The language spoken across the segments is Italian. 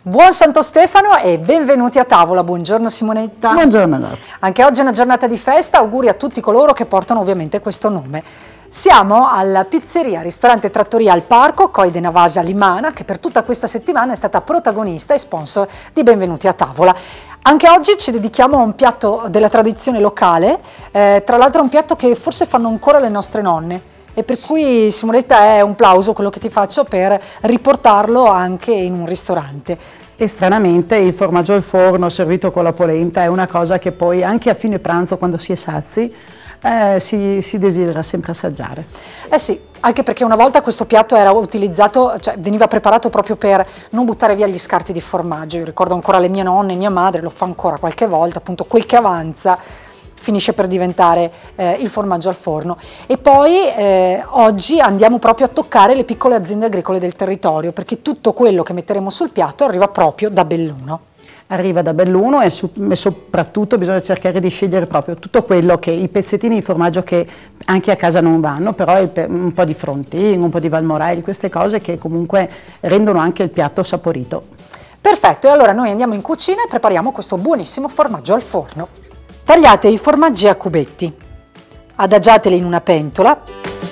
Buon Santo Stefano e benvenuti a tavola. Buongiorno Simonetta. Buongiorno a tutti. Anche oggi è una giornata di festa, auguri a tutti coloro che portano ovviamente questo nome. Siamo alla pizzeria, ristorante Trattoria al Parco, Coi de Navasa Limana, che per tutta questa settimana è stata protagonista e sponsor di Benvenuti a tavola. Anche oggi ci dedichiamo a un piatto della tradizione locale, tra l'altro un piatto che forse fanno ancora le nostre nonne. E per cui Simonetta è un plauso quello che ti faccio per riportarlo anche in un ristorante. E stranamente il formaggio al forno servito con la polenta è una cosa che poi anche a fine pranzo, quando si è sazi, si desidera sempre assaggiare. Eh sì, anche perché una volta questo piatto era utilizzato, cioè veniva preparato proprio per non buttare via gli scarti di formaggio. Io ricordo ancora le mie nonne, mia madre lo fa ancora qualche volta, appunto quel che avanza finisce per diventare il formaggio al forno. E poi oggi andiamo proprio a toccare le piccole aziende agricole del territorio, perché tutto quello che metteremo sul piatto arriva proprio da Belluno. Arriva da Belluno e soprattutto bisogna cercare di scegliere proprio tutto quello che, i pezzettini di formaggio che anche a casa non vanno, però un po' di Frontin, un po' di Valmorel, queste cose che comunque rendono anche il piatto saporito. Perfetto, e allora noi andiamo in cucina e prepariamo questo buonissimo formaggio al forno. Tagliate i formaggi a cubetti, adagiateli in una pentola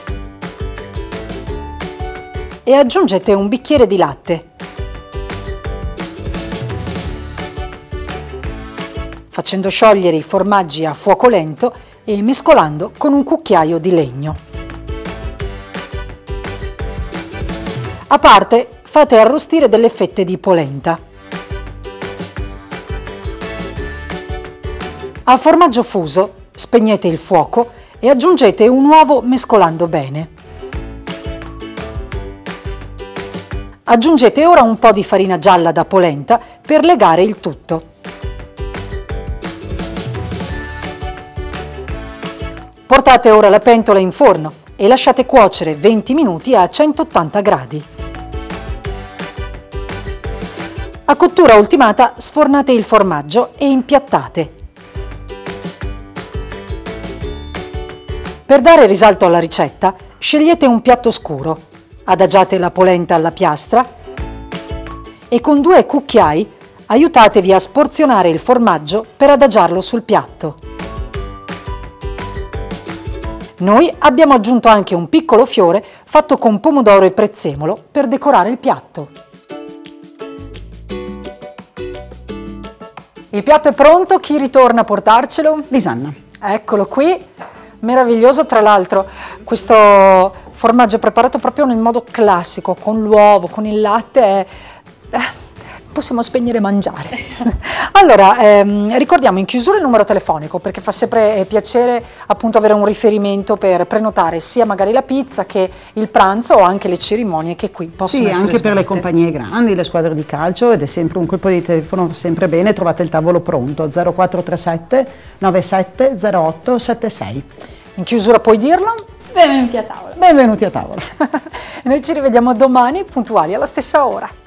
e aggiungete un bicchiere di latte. Facendo sciogliere i formaggi a fuoco lento e mescolando con un cucchiaio di legno. A parte fate arrostire delle fette di polenta. A formaggio fuso spegnete il fuoco e aggiungete un uovo mescolando bene. Aggiungete ora un po' di farina gialla da polenta per legare il tutto. Portate ora la pentola in forno e lasciate cuocere 20 minuti a 180 gradi. A cottura ultimata sfornate il formaggio e impiattate. Per dare risalto alla ricetta, scegliete un piatto scuro, adagiate la polenta alla piastra e con 2 cucchiai aiutatevi a sporzionare il formaggio per adagiarlo sul piatto. Noi abbiamo aggiunto anche un piccolo fiore fatto con pomodoro e prezzemolo per decorare il piatto. Il piatto è pronto, chi ritorna a portarcelo? Lisanna. Eccolo qui. Meraviglioso, tra l'altro questo formaggio preparato proprio nel modo classico, con l'uovo, con il latte, possiamo spegnere e mangiare. Allora, ricordiamo in chiusura il numero telefonico, perché fa sempre piacere appunto avere un riferimento per prenotare sia magari la pizza che il pranzo o anche le cerimonie che qui possono essere anche svolte. per le compagnie grandi, le squadre di calcio, ed è sempre un colpo di telefono sempre bene, trovate il tavolo pronto 0437 97 08 76. In chiusura puoi dirlo? Benvenuti a tavola. Benvenuti a tavola. Noi ci rivediamo domani puntuali alla stessa ora.